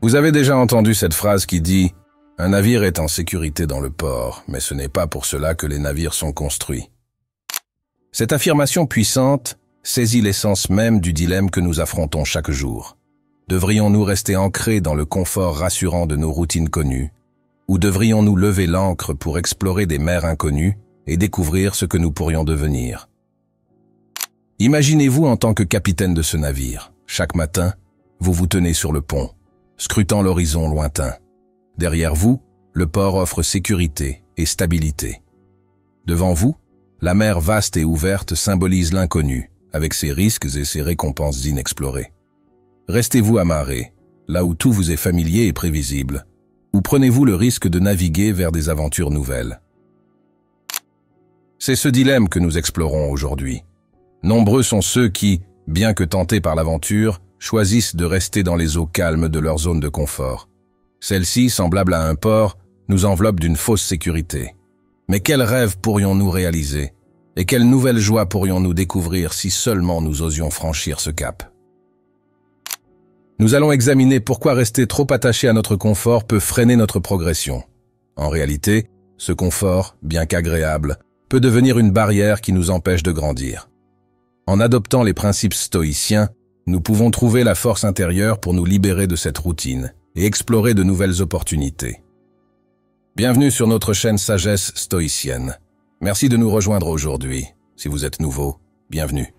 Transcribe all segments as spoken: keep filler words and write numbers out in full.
Vous avez déjà entendu cette phrase qui dit « Un navire est en sécurité dans le port, mais ce n'est pas pour cela que les navires sont construits ». Cette affirmation puissante saisit l'essence même du dilemme que nous affrontons chaque jour. Devrions-nous rester ancrés dans le confort rassurant de nos routines connues, ou devrions-nous lever l'ancre pour explorer des mers inconnues et découvrir ce que nous pourrions devenir? Imaginez-vous en tant que capitaine de ce navire. Chaque matin, vous vous tenez sur le pont, scrutant l'horizon lointain. Derrière vous, le port offre sécurité et stabilité. Devant vous, la mer vaste et ouverte symbolise l'inconnu, avec ses risques et ses récompenses inexplorées. Restez-vous amarré, là où tout vous est familier et prévisible, ou prenez-vous le risque de naviguer vers des aventures nouvelles? C'est ce dilemme que nous explorons aujourd'hui. Nombreux sont ceux qui, bien que tentés par l'aventure, choisissent de rester dans les eaux calmes de leur zone de confort. Celle-ci, semblable à un port, nous enveloppe d'une fausse sécurité. Mais quels rêves pourrions-nous réaliser? Et quelle nouvelle joie pourrions-nous découvrir si seulement nous osions franchir ce cap? Nous allons examiner pourquoi rester trop attaché à notre confort peut freiner notre progression. En réalité, ce confort, bien qu'agréable, peut devenir une barrière qui nous empêche de grandir. En adoptant les principes stoïciens, nous pouvons trouver la force intérieure pour nous libérer de cette routine et explorer de nouvelles opportunités. Bienvenue sur notre chaîne Sagesse Stoïcienne. Merci de nous rejoindre aujourd'hui. Si vous êtes nouveau, bienvenue.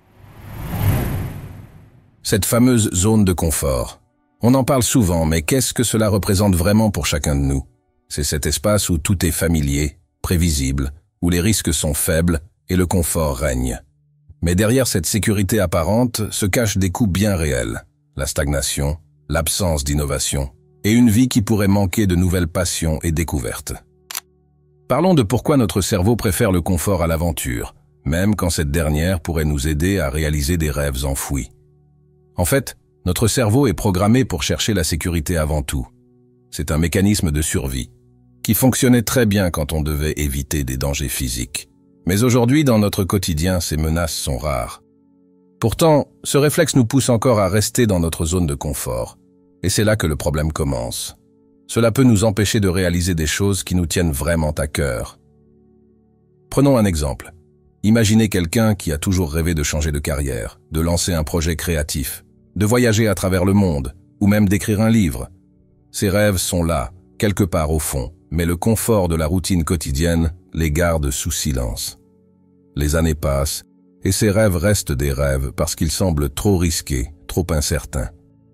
Cette fameuse zone de confort. On en parle souvent, mais qu'est-ce que cela représente vraiment pour chacun de nous? C'est cet espace où tout est familier, prévisible, où les risques sont faibles et le confort règne. Mais derrière cette sécurité apparente se cachent des coûts bien réels. La stagnation, l'absence d'innovation, et une vie qui pourrait manquer de nouvelles passions et découvertes. Parlons de pourquoi notre cerveau préfère le confort à l'aventure, même quand cette dernière pourrait nous aider à réaliser des rêves enfouis. En fait, notre cerveau est programmé pour chercher la sécurité avant tout. C'est un mécanisme de survie, qui fonctionnait très bien quand on devait éviter des dangers physiques. Mais aujourd'hui, dans notre quotidien, ces menaces sont rares. Pourtant, ce réflexe nous pousse encore à rester dans notre zone de confort. Et c'est là que le problème commence. Cela peut nous empêcher de réaliser des choses qui nous tiennent vraiment à cœur. Prenons un exemple. Imaginez quelqu'un qui a toujours rêvé de changer de carrière, de lancer un projet créatif, de voyager à travers le monde, ou même d'écrire un livre. Ces rêves sont là, quelque part au fond, mais le confort de la routine quotidienne les garde sous silence. Les années passent, et ces rêves restent des rêves parce qu'ils semblent trop risqués, trop incertains.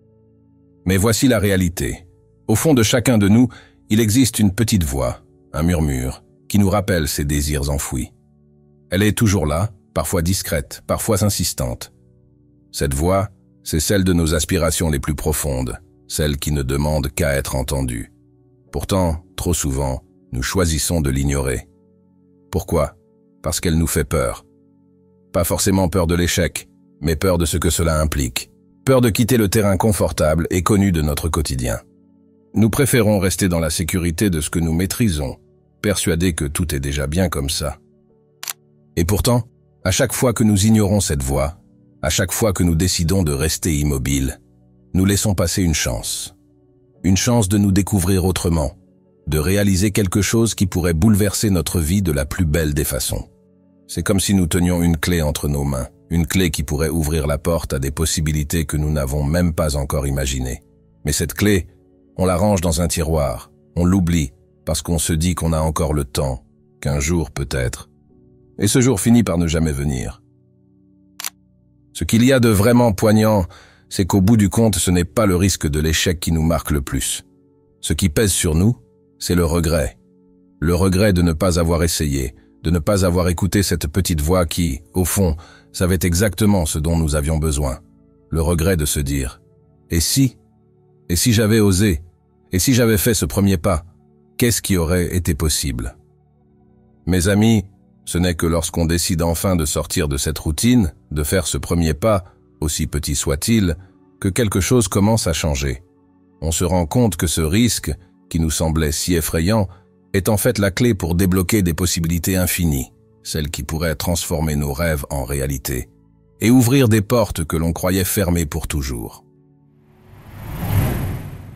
Mais voici la réalité. Au fond de chacun de nous, il existe une petite voix, un murmure, qui nous rappelle ces désirs enfouis. Elle est toujours là, parfois discrète, parfois insistante. Cette voix, c'est celle de nos aspirations les plus profondes, celle qui ne demande qu'à être entendue. Pourtant, trop souvent, nous choisissons de l'ignorer. Pourquoi? Parce qu'elle nous fait peur. Pas forcément peur de l'échec, mais peur de ce que cela implique. Peur de quitter le terrain confortable et connu de notre quotidien. Nous préférons rester dans la sécurité de ce que nous maîtrisons, persuadés que tout est déjà bien comme ça. Et pourtant, à chaque fois que nous ignorons cette voix, à chaque fois que nous décidons de rester immobiles, nous laissons passer une chance. Une chance de nous découvrir autrement, de réaliser quelque chose qui pourrait bouleverser notre vie de la plus belle des façons. C'est comme si nous tenions une clé entre nos mains, une clé qui pourrait ouvrir la porte à des possibilités que nous n'avons même pas encore imaginées. Mais cette clé, on la range dans un tiroir, on l'oublie, parce qu'on se dit qu'on a encore le temps, qu'un jour peut-être. Et ce jour finit par ne jamais venir. Ce qu'il y a de vraiment poignant, c'est qu'au bout du compte, ce n'est pas le risque de l'échec qui nous marque le plus. Ce qui pèse sur nous, c'est le regret. Le regret de ne pas avoir essayé, de ne pas avoir écouté cette petite voix qui, au fond, savait exactement ce dont nous avions besoin. Le regret de se dire « Et si ? Et si j'avais osé ? Et si j'avais fait ce premier pas ? Qu'est-ce qui aurait été possible ?» Mes amis, ce n'est que lorsqu'on décide enfin de sortir de cette routine, de faire ce premier pas, aussi petit soit-il, que quelque chose commence à changer. On se rend compte que ce risque, qui nous semblait si effrayant, est en fait la clé pour débloquer des possibilités infinies, celles qui pourraient transformer nos rêves en réalité, et ouvrir des portes que l'on croyait fermées pour toujours.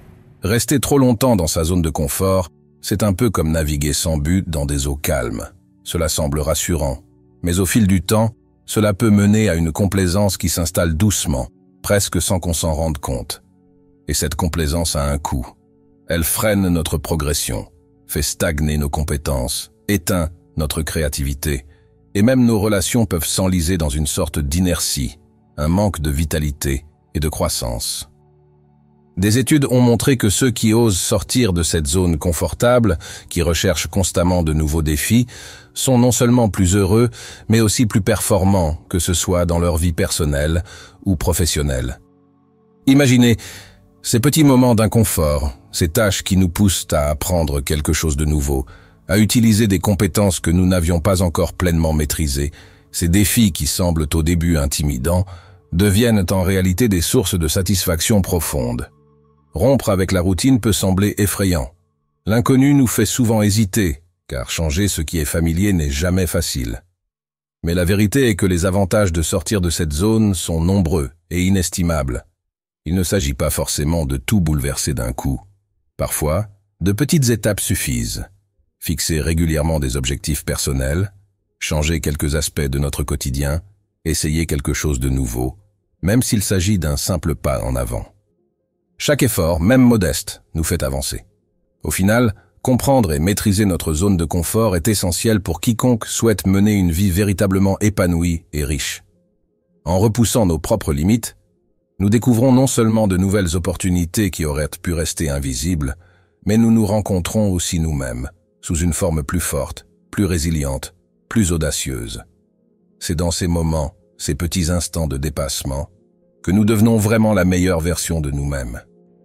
Rester trop longtemps dans sa zone de confort, c'est un peu comme naviguer sans but dans des eaux calmes. Cela semble rassurant, mais au fil du temps, cela peut mener à une complaisance qui s'installe doucement, presque sans qu'on s'en rende compte. Et cette complaisance a un coût. Elle freine notre progression, fait stagner nos compétences, éteint notre créativité, et même nos relations peuvent s'enliser dans une sorte d'inertie, un manque de vitalité et de croissance. Des études ont montré que ceux qui osent sortir de cette zone confortable, qui recherchent constamment de nouveaux défis, sont non seulement plus heureux, mais aussi plus performants, que ce soit dans leur vie personnelle ou professionnelle. Imaginez ces petits moments d'inconfort, ces tâches qui nous poussent à apprendre quelque chose de nouveau, à utiliser des compétences que nous n'avions pas encore pleinement maîtrisées, ces défis qui semblent au début intimidants, deviennent en réalité des sources de satisfaction profonde. Rompre avec la routine peut sembler effrayant. L'inconnu nous fait souvent hésiter, car changer ce qui est familier n'est jamais facile. Mais la vérité est que les avantages de sortir de cette zone sont nombreux et inestimables. Il ne s'agit pas forcément de tout bouleverser d'un coup. Parfois, de petites étapes suffisent. Fixer régulièrement des objectifs personnels, changer quelques aspects de notre quotidien, essayer quelque chose de nouveau, même s'il s'agit d'un simple pas en avant. Chaque effort, même modeste, nous fait avancer. Au final, comprendre et maîtriser notre zone de confort est essentiel pour quiconque souhaite mener une vie véritablement épanouie et riche. En repoussant nos propres limites, nous découvrons non seulement de nouvelles opportunités qui auraient pu rester invisibles, mais nous nous rencontrons aussi nous-mêmes, sous une forme plus forte, plus résiliente, plus audacieuse. C'est dans ces moments, ces petits instants de dépassement, que nous devenons vraiment la meilleure version de nous-mêmes.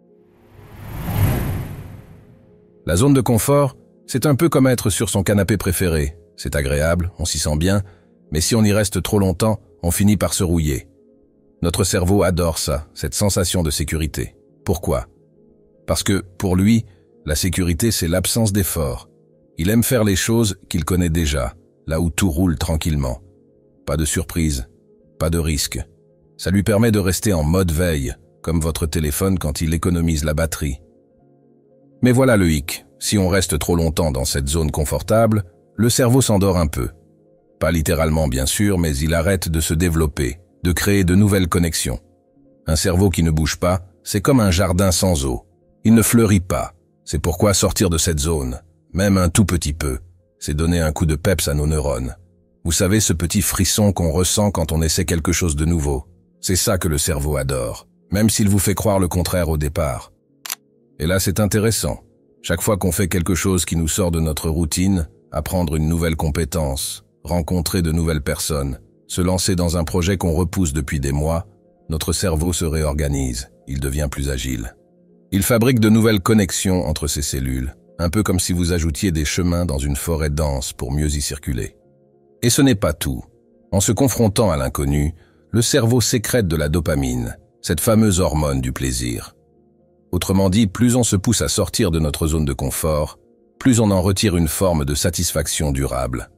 La zone de confort, c'est un peu comme être sur son canapé préféré. C'est agréable, on s'y sent bien, mais si on y reste trop longtemps, on finit par se rouiller. Notre cerveau adore ça, cette sensation de sécurité. Pourquoi? Parce que, pour lui, la sécurité, c'est l'absence d'effort. Il aime faire les choses qu'il connaît déjà, là où tout roule tranquillement. Pas de surprise, pas de risque. Ça lui permet de rester en mode veille, comme votre téléphone quand il économise la batterie. Mais voilà le hic, si on reste trop longtemps dans cette zone confortable, le cerveau s'endort un peu. Pas littéralement bien sûr, mais il arrête de se développer, de créer de nouvelles connexions. Un cerveau qui ne bouge pas, c'est comme un jardin sans eau. Il ne fleurit pas. C'est pourquoi sortir de cette zone, même un tout petit peu, c'est donner un coup de peps à nos neurones. Vous savez, ce petit frisson qu'on ressent quand on essaie quelque chose de nouveau. C'est ça que le cerveau adore, même s'il vous fait croire le contraire au départ. Et là, c'est intéressant. Chaque fois qu'on fait quelque chose qui nous sort de notre routine, apprendre une nouvelle compétence, rencontrer de nouvelles personnes, se lancer dans un projet qu'on repousse depuis des mois, notre cerveau se réorganise, il devient plus agile. Il fabrique de nouvelles connexions entre ses cellules, un peu comme si vous ajoutiez des chemins dans une forêt dense pour mieux y circuler. Et ce n'est pas tout. En se confrontant à l'inconnu, le cerveau sécrète de la dopamine, cette fameuse hormone du plaisir. Autrement dit, plus on se pousse à sortir de notre zone de confort, plus on en retire une forme de satisfaction durable.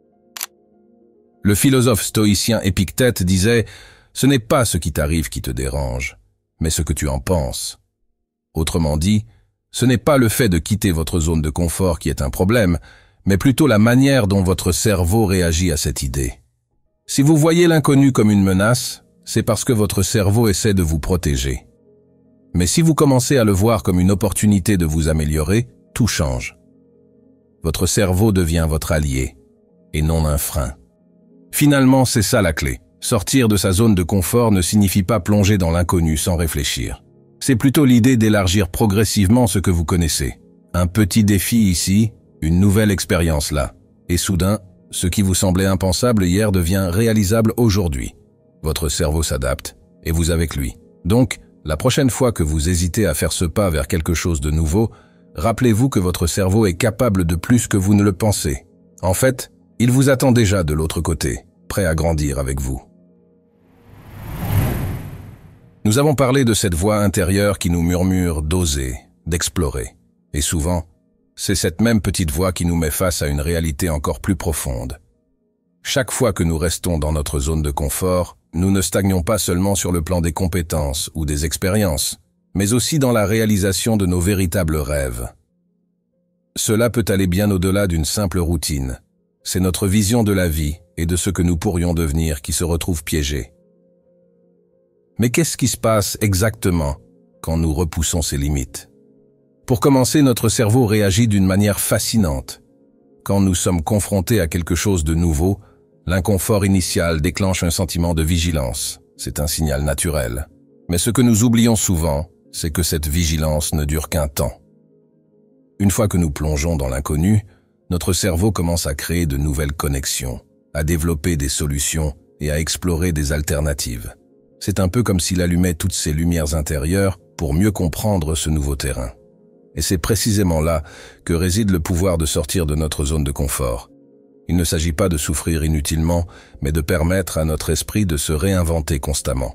Le philosophe stoïcien Épictète disait « Ce n'est pas ce qui t'arrive qui te dérange, mais ce que tu en penses ». Autrement dit, ce n'est pas le fait de quitter votre zone de confort qui est un problème, mais plutôt la manière dont votre cerveau réagit à cette idée. Si vous voyez l'inconnu comme une menace, c'est parce que votre cerveau essaie de vous protéger. Mais si vous commencez à le voir comme une opportunité de vous améliorer, tout change. Votre cerveau devient votre allié, et non un frein. Finalement, c'est ça la clé. Sortir de sa zone de confort ne signifie pas plonger dans l'inconnu sans réfléchir. C'est plutôt l'idée d'élargir progressivement ce que vous connaissez. Un petit défi ici, une nouvelle expérience là. Et soudain, ce qui vous semblait impensable hier devient réalisable aujourd'hui. Votre cerveau s'adapte, et vous avec lui. Donc, la prochaine fois que vous hésitez à faire ce pas vers quelque chose de nouveau, rappelez-vous que votre cerveau est capable de plus que vous ne le pensez. En fait, il vous attend déjà de l'autre côté, prêt à grandir avec vous. Nous avons parlé de cette voix intérieure qui nous murmure d'oser, d'explorer. Et souvent, c'est cette même petite voix qui nous met face à une réalité encore plus profonde. Chaque fois que nous restons dans notre zone de confort, nous ne stagnons pas seulement sur le plan des compétences ou des expériences, mais aussi dans la réalisation de nos véritables rêves. Cela peut aller bien au-delà d'une simple routine. C'est notre vision de la vie et de ce que nous pourrions devenir qui se retrouve piégée. Mais qu'est-ce qui se passe exactement quand nous repoussons ces limites? Pour commencer, notre cerveau réagit d'une manière fascinante. Quand nous sommes confrontés à quelque chose de nouveau, l'inconfort initial déclenche un sentiment de vigilance. C'est un signal naturel. Mais ce que nous oublions souvent, c'est que cette vigilance ne dure qu'un temps. Une fois que nous plongeons dans l'inconnu, notre cerveau commence à créer de nouvelles connexions, à développer des solutions et à explorer des alternatives. C'est un peu comme s'il allumait toutes ses lumières intérieures pour mieux comprendre ce nouveau terrain. Et c'est précisément là que réside le pouvoir de sortir de notre zone de confort. Il ne s'agit pas de souffrir inutilement, mais de permettre à notre esprit de se réinventer constamment.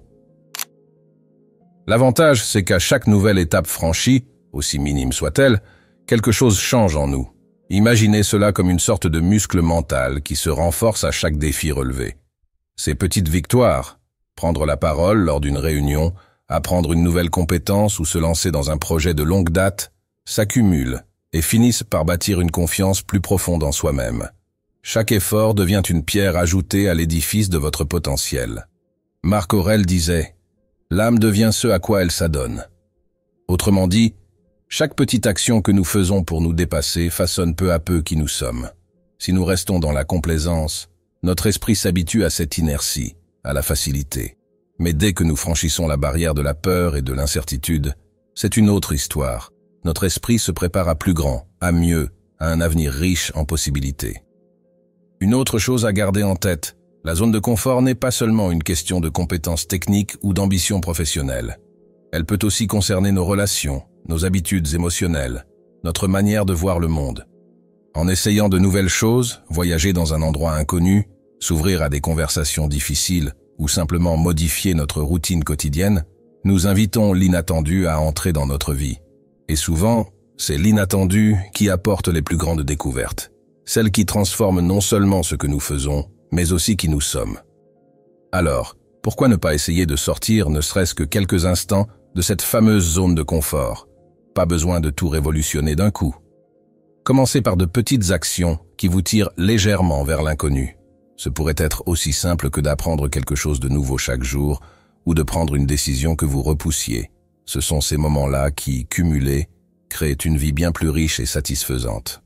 L'avantage, c'est qu'à chaque nouvelle étape franchie, aussi minime soit-elle, quelque chose change en nous. Imaginez cela comme une sorte de muscle mental qui se renforce à chaque défi relevé. Ces petites victoires, prendre la parole lors d'une réunion, apprendre une nouvelle compétence ou se lancer dans un projet de longue date, s'accumulent et finissent par bâtir une confiance plus profonde en soi-même. Chaque effort devient une pierre ajoutée à l'édifice de votre potentiel. Marc Aurèle disait « L'âme devient ce à quoi elle s'adonne ». Autrement dit, chaque petite action que nous faisons pour nous dépasser façonne peu à peu qui nous sommes. Si nous restons dans la complaisance, notre esprit s'habitue à cette inertie, à la facilité. Mais dès que nous franchissons la barrière de la peur et de l'incertitude, c'est une autre histoire. Notre esprit se prépare à plus grand, à mieux, à un avenir riche en possibilités. Une autre chose à garder en tête, la zone de confort n'est pas seulement une question de compétences techniques ou d'ambition professionnelle. Elle peut aussi concerner nos relations, nos habitudes émotionnelles, notre manière de voir le monde. En essayant de nouvelles choses, voyager dans un endroit inconnu, s'ouvrir à des conversations difficiles ou simplement modifier notre routine quotidienne, nous invitons l'inattendu à entrer dans notre vie. Et souvent, c'est l'inattendu qui apporte les plus grandes découvertes, celles qui transforment non seulement ce que nous faisons, mais aussi qui nous sommes. Alors, pourquoi ne pas essayer de sortir ne serait-ce que quelques instants de cette fameuse zone de confort? Pas besoin de tout révolutionner d'un coup. Commencez par de petites actions qui vous tirent légèrement vers l'inconnu. Ce pourrait être aussi simple que d'apprendre quelque chose de nouveau chaque jour ou de prendre une décision que vous repoussiez. Ce sont ces moments-là qui, cumulés, créent une vie bien plus riche et satisfaisante.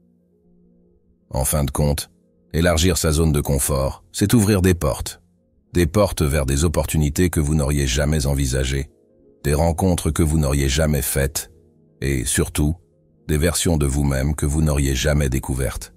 En fin de compte, élargir sa zone de confort, c'est ouvrir des portes. Des portes vers des opportunités que vous n'auriez jamais envisagées, des rencontres que vous n'auriez jamais faites, et surtout, des versions de vous-même que vous n'auriez jamais découvertes.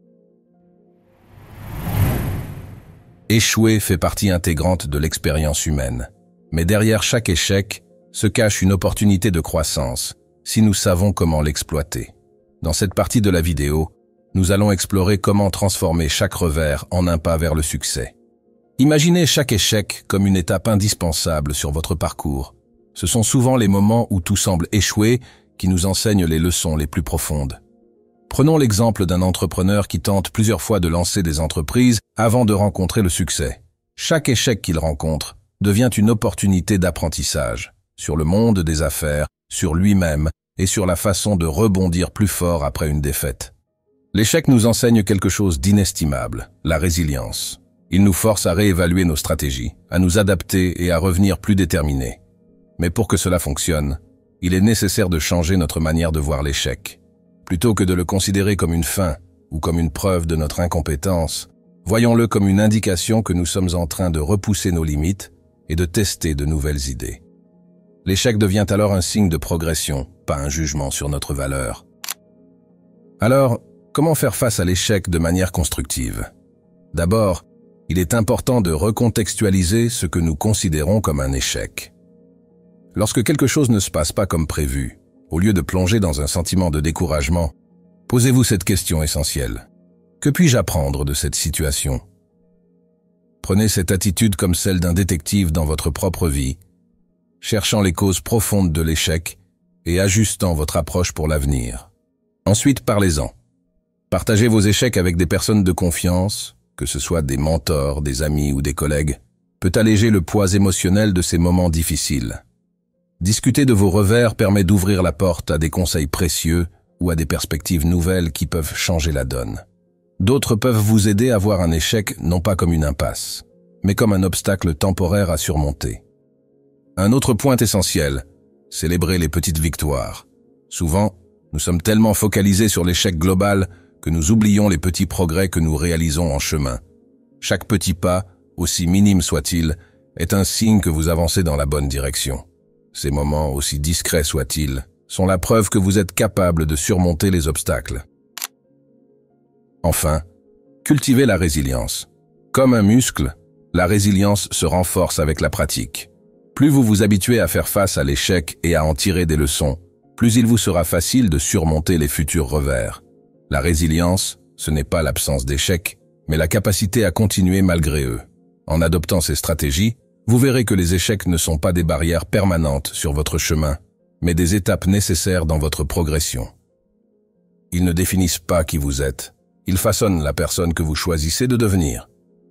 Échouer fait partie intégrante de l'expérience humaine, mais derrière chaque échec se cache une opportunité de croissance, si nous savons comment l'exploiter. Dans cette partie de la vidéo, nous allons explorer comment transformer chaque revers en un pas vers le succès. Imaginez chaque échec comme une étape indispensable sur votre parcours. Ce sont souvent les moments où tout semble échouer qui nous enseignent les leçons les plus profondes. Prenons l'exemple d'un entrepreneur qui tente plusieurs fois de lancer des entreprises avant de rencontrer le succès. Chaque échec qu'il rencontre devient une opportunité d'apprentissage sur le monde des affaires, sur lui-même et sur la façon de rebondir plus fort après une défaite. L'échec nous enseigne quelque chose d'inestimable, la résilience. Il nous force à réévaluer nos stratégies, à nous adapter et à revenir plus déterminés. Mais pour que cela fonctionne, il est nécessaire de changer notre manière de voir l'échec. Plutôt que de le considérer comme une fin ou comme une preuve de notre incompétence, voyons-le comme une indication que nous sommes en train de repousser nos limites et de tester de nouvelles idées. L'échec devient alors un signe de progression, pas un jugement sur notre valeur. Alors, comment faire face à l'échec de manière constructive? D'abord, il est important de recontextualiser ce que nous considérons comme un échec. Lorsque quelque chose ne se passe pas comme prévu, au lieu de plonger dans un sentiment de découragement, posez-vous cette question essentielle. Que puis-je apprendre de cette situation? Prenez cette attitude comme celle d'un détective dans votre propre vie, cherchant les causes profondes de l'échec et ajustant votre approche pour l'avenir. Ensuite, parlez-en. Partagez vos échecs avec des personnes de confiance, que ce soit des mentors, des amis ou des collègues, peut alléger le poids émotionnel de ces moments difficiles. Discuter de vos revers permet d'ouvrir la porte à des conseils précieux ou à des perspectives nouvelles qui peuvent changer la donne. D'autres peuvent vous aider à voir un échec non pas comme une impasse, mais comme un obstacle temporaire à surmonter. Un autre point essentiel, célébrer les petites victoires. Souvent, nous sommes tellement focalisés sur l'échec global que nous oublions les petits progrès que nous réalisons en chemin. Chaque petit pas, aussi minime soit-il, est un signe que vous avancez dans la bonne direction. Ces moments, aussi discrets soient-ils, sont la preuve que vous êtes capable de surmonter les obstacles. Enfin, cultivez la résilience. Comme un muscle, la résilience se renforce avec la pratique. Plus vous vous habituez à faire face à l'échec et à en tirer des leçons, plus il vous sera facile de surmonter les futurs revers. La résilience, ce n'est pas l'absence d'échecs, mais la capacité à continuer malgré eux. En adoptant ces stratégies, vous verrez que les échecs ne sont pas des barrières permanentes sur votre chemin, mais des étapes nécessaires dans votre progression. Ils ne définissent pas qui vous êtes, ils façonnent la personne que vous choisissez de devenir.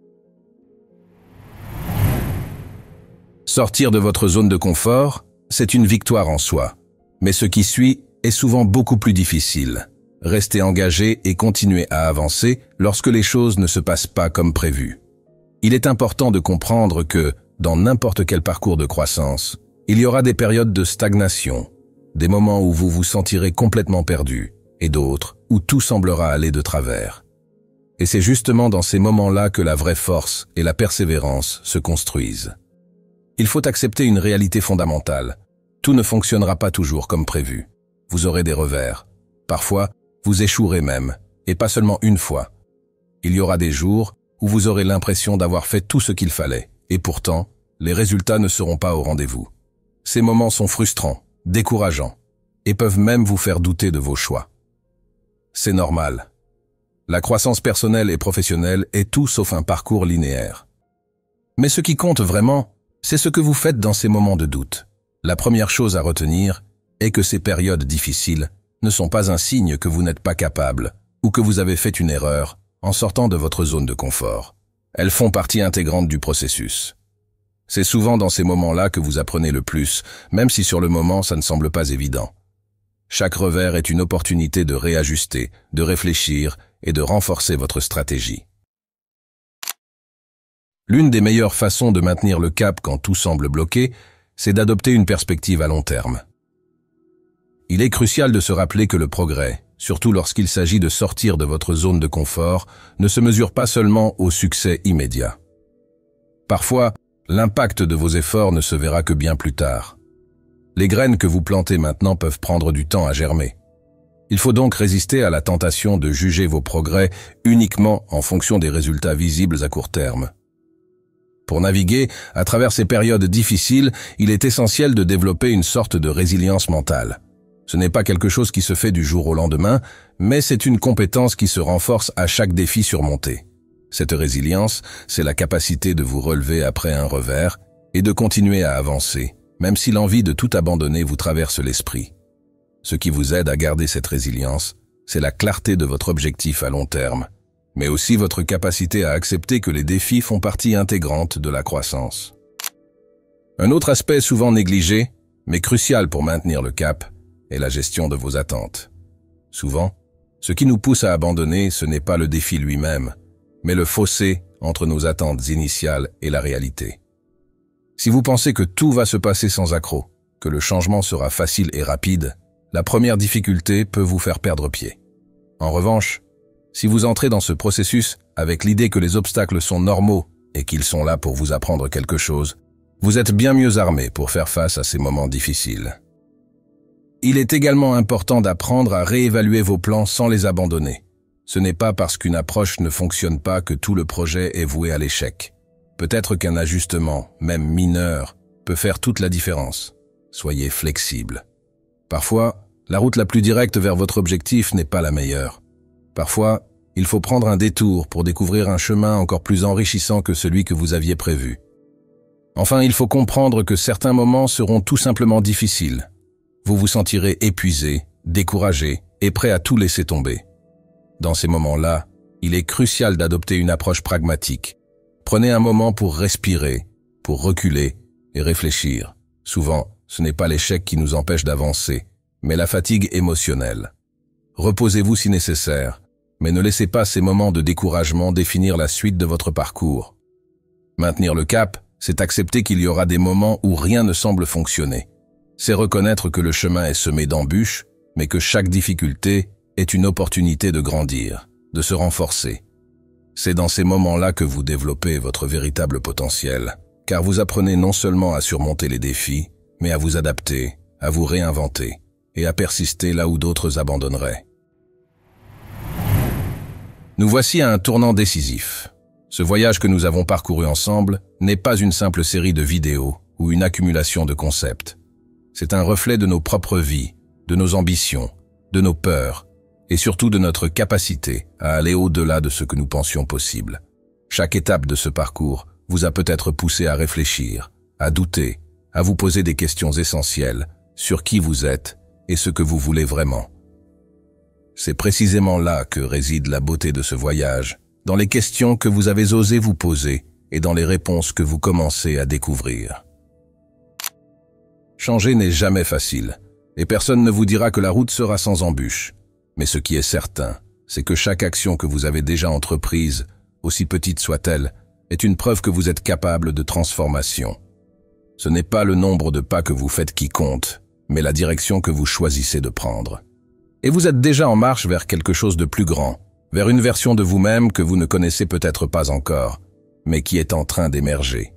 Sortir de votre zone de confort, c'est une victoire en soi. Mais ce qui suit est souvent beaucoup plus difficile. Restez engagé et continuez à avancer lorsque les choses ne se passent pas comme prévu. Il est important de comprendre que, dans n'importe quel parcours de croissance, il y aura des périodes de stagnation, des moments où vous vous sentirez complètement perdu, et d'autres où tout semblera aller de travers. Et c'est justement dans ces moments-là que la vraie force et la persévérance se construisent. Il faut accepter une réalité fondamentale. Tout ne fonctionnera pas toujours comme prévu. Vous aurez des revers. Parfois, vous échouerez même, et pas seulement une fois. Il y aura des jours où vous aurez l'impression d'avoir fait tout ce qu'il fallait, et pourtant, les résultats ne seront pas au rendez-vous. Ces moments sont frustrants, décourageants, et peuvent même vous faire douter de vos choix. C'est normal. La croissance personnelle et professionnelle est tout sauf un parcours linéaire. Mais ce qui compte vraiment, c'est ce que vous faites dans ces moments de doute. La première chose à retenir est que ces périodes difficiles ne sont pas un signe que vous n'êtes pas capable ou que vous avez fait une erreur en sortant de votre zone de confort. Elles font partie intégrante du processus. C'est souvent dans ces moments-là que vous apprenez le plus, même si sur le moment ça ne semble pas évident. Chaque revers est une opportunité de réajuster, de réfléchir et de renforcer votre stratégie. L'une des meilleures façons de maintenir le cap quand tout semble bloqué, c'est d'adopter une perspective à long terme. Il est crucial de se rappeler que le progrès, surtout lorsqu'il s'agit de sortir de votre zone de confort, ne se mesure pas seulement au succès immédiat. Parfois, l'impact de vos efforts ne se verra que bien plus tard. Les graines que vous plantez maintenant peuvent prendre du temps à germer. Il faut donc résister à la tentation de juger vos progrès uniquement en fonction des résultats visibles à court terme. Pour naviguer à travers ces périodes difficiles, il est essentiel de développer une sorte de résilience mentale. Ce n'est pas quelque chose qui se fait du jour au lendemain, mais c'est une compétence qui se renforce à chaque défi surmonté. Cette résilience, c'est la capacité de vous relever après un revers et de continuer à avancer, même si l'envie de tout abandonner vous traverse l'esprit. Ce qui vous aide à garder cette résilience, c'est la clarté de votre objectif à long terme, mais aussi votre capacité à accepter que les défis font partie intégrante de la croissance. Un autre aspect souvent négligé, mais crucial pour maintenir le cap, est la gestion de vos attentes. Souvent, ce qui nous pousse à abandonner, ce n'est pas le défi lui-même, mais le fossé entre nos attentes initiales et la réalité. Si vous pensez que tout va se passer sans accroc, que le changement sera facile et rapide, la première difficulté peut vous faire perdre pied. En revanche, si vous entrez dans ce processus avec l'idée que les obstacles sont normaux et qu'ils sont là pour vous apprendre quelque chose, vous êtes bien mieux armé pour faire face à ces moments difficiles. Il est également important d'apprendre à réévaluer vos plans sans les abandonner. Ce n'est pas parce qu'une approche ne fonctionne pas que tout le projet est voué à l'échec. Peut-être qu'un ajustement, même mineur, peut faire toute la différence. Soyez flexible. Parfois, la route la plus directe vers votre objectif n'est pas la meilleure. Parfois, il faut prendre un détour pour découvrir un chemin encore plus enrichissant que celui que vous aviez prévu. Enfin, il faut comprendre que certains moments seront tout simplement difficiles. Vous vous sentirez épuisé, découragé et prêt à tout laisser tomber. Dans ces moments-là, il est crucial d'adopter une approche pragmatique. Prenez un moment pour respirer, pour reculer et réfléchir. Souvent, Ce n'est pas l'échec qui nous empêche d'avancer, mais la fatigue émotionnelle. Reposez-vous si nécessaire, mais ne laissez pas ces moments de découragement définir la suite de votre parcours. Maintenir le cap, c'est accepter qu'il y aura des moments où rien ne semble fonctionner. C'est reconnaître que le chemin est semé d'embûches, mais que chaque difficulté est une opportunité de grandir, de se renforcer. C'est dans ces moments-là que vous développez votre véritable potentiel, car vous apprenez non seulement à surmonter les défis, mais à vous adapter, à vous réinventer et à persister là où d'autres abandonneraient. Nous voici à un tournant décisif. Ce voyage que nous avons parcouru ensemble n'est pas une simple série de vidéos ou une accumulation de concepts. C'est un reflet de nos propres vies, de nos ambitions, de nos peurs, et surtout de notre capacité à aller au-delà de ce que nous pensions possible. Chaque étape de ce parcours vous a peut-être poussé à réfléchir, à douter, à vous poser des questions essentielles sur qui vous êtes et ce que vous voulez vraiment. C'est précisément là que réside la beauté de ce voyage, dans les questions que vous avez osé vous poser et dans les réponses que vous commencez à découvrir. Changer n'est jamais facile, et personne ne vous dira que la route sera sans embûches. Mais ce qui est certain, c'est que chaque action que vous avez déjà entreprise, aussi petite soit-elle, est une preuve que vous êtes capable de transformation. Ce n'est pas le nombre de pas que vous faites qui compte, mais la direction que vous choisissez de prendre. Et vous êtes déjà en marche vers quelque chose de plus grand, vers une version de vous-même que vous ne connaissez peut-être pas encore, mais qui est en train d'émerger.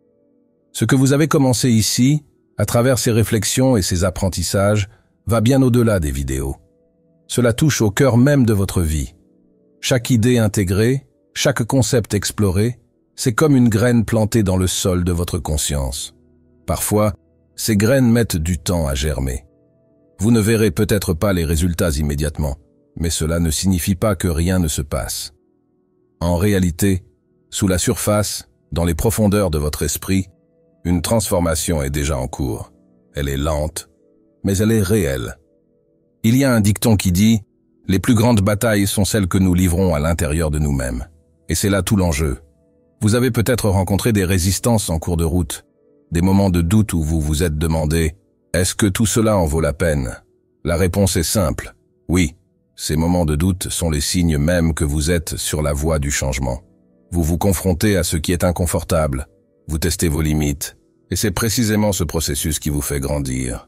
Ce que vous avez commencé ici, à travers ces réflexions et ces apprentissages, va bien au-delà des vidéos. Cela touche au cœur même de votre vie. Chaque idée intégrée, chaque concept exploré, c'est comme une graine plantée dans le sol de votre conscience. Parfois, ces graines mettent du temps à germer. Vous ne verrez peut-être pas les résultats immédiatement, mais cela ne signifie pas que rien ne se passe. En réalité, sous la surface, dans les profondeurs de votre esprit, une transformation est déjà en cours. Elle est lente, mais elle est réelle. Il y a un dicton qui dit « Les plus grandes batailles sont celles que nous livrons à l'intérieur de nous-mêmes ». Et c'est là tout l'enjeu. Vous avez peut-être rencontré des résistances en cours de route, des moments de doute où vous vous êtes demandé « Est-ce que tout cela en vaut la peine ?» La réponse est simple. Oui, ces moments de doute sont les signes même que vous êtes sur la voie du changement. Vous vous confrontez à ce qui est inconfortable, vous testez vos limites, et c'est précisément ce processus qui vous fait grandir.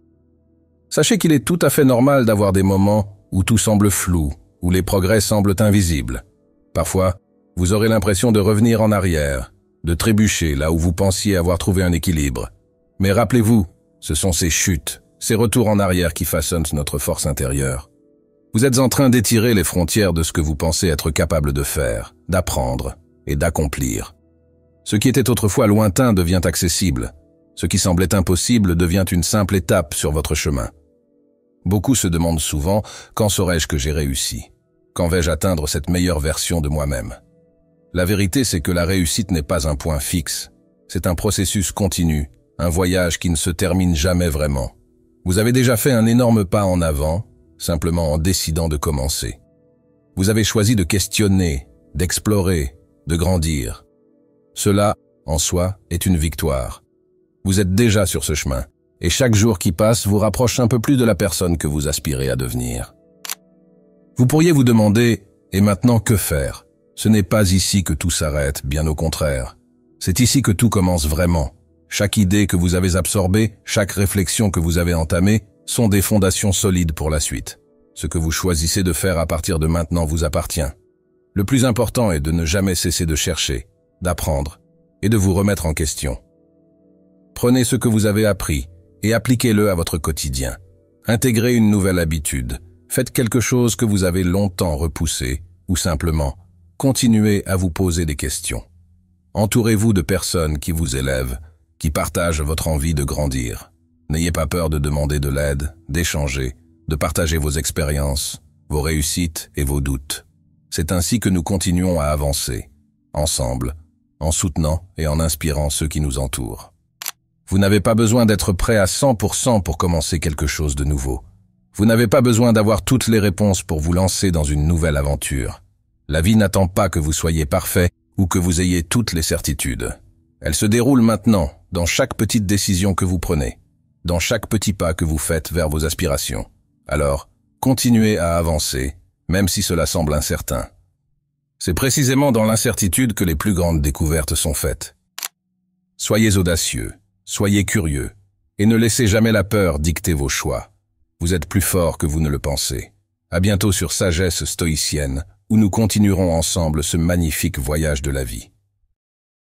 Sachez qu'il est tout à fait normal d'avoir des moments où tout semble flou, où les progrès semblent invisibles. Parfois, vous aurez l'impression de revenir en arrière, de trébucher là où vous pensiez avoir trouvé un équilibre. Mais rappelez-vous, ce sont ces chutes, ces retours en arrière qui façonnent notre force intérieure. Vous êtes en train d'étirer les frontières de ce que vous pensez être capable de faire, d'apprendre et d'accomplir. Ce qui était autrefois lointain devient accessible. Ce qui semblait impossible devient une simple étape sur votre chemin. Beaucoup se demandent souvent « Quand saurai-je que j'ai réussi ? Quand vais-je atteindre cette meilleure version de moi-même » La vérité, c'est que la réussite n'est pas un point fixe. C'est un processus continu, un voyage qui ne se termine jamais vraiment. Vous avez déjà fait un énorme pas en avant, simplement en décidant de commencer. Vous avez choisi de questionner, d'explorer, de grandir. Cela, en soi, est une victoire. Vous êtes déjà sur ce chemin, et chaque jour qui passe vous rapproche un peu plus de la personne que vous aspirez à devenir. Vous pourriez vous demander « Et maintenant, que faire ?» Ce n'est pas ici que tout s'arrête, bien au contraire. C'est ici que tout commence vraiment. Chaque idée que vous avez absorbée, chaque réflexion que vous avez entamée, sont des fondations solides pour la suite. Ce que vous choisissez de faire à partir de maintenant vous appartient. Le plus important est de ne jamais cesser de chercher, d'apprendre et de vous remettre en question. Prenez ce que vous avez appris et appliquez-le à votre quotidien. Intégrez une nouvelle habitude. Faites quelque chose que vous avez longtemps repoussé ou simplement continuez à vous poser des questions. Entourez-vous de personnes qui vous élèvent, qui partagent votre envie de grandir. N'ayez pas peur de demander de l'aide, d'échanger, de partager vos expériences, vos réussites et vos doutes. C'est ainsi que nous continuons à avancer, ensemble, en soutenant et en inspirant ceux qui nous entourent. Vous n'avez pas besoin d'être prêt à cent pour cent pour commencer quelque chose de nouveau. Vous n'avez pas besoin d'avoir toutes les réponses pour vous lancer dans une nouvelle aventure. La vie n'attend pas que vous soyez parfait ou que vous ayez toutes les certitudes. Elle se déroule maintenant, dans chaque petite décision que vous prenez. dans chaque petit pas que vous faites vers vos aspirations. Alors, continuez à avancer, même si cela semble incertain. C'est précisément dans l'incertitude que les plus grandes découvertes sont faites. Soyez audacieux, soyez curieux, et ne laissez jamais la peur dicter vos choix. Vous êtes plus fort que vous ne le pensez. À bientôt sur Sagesse Stoïcienne, où nous continuerons ensemble ce magnifique voyage de la vie.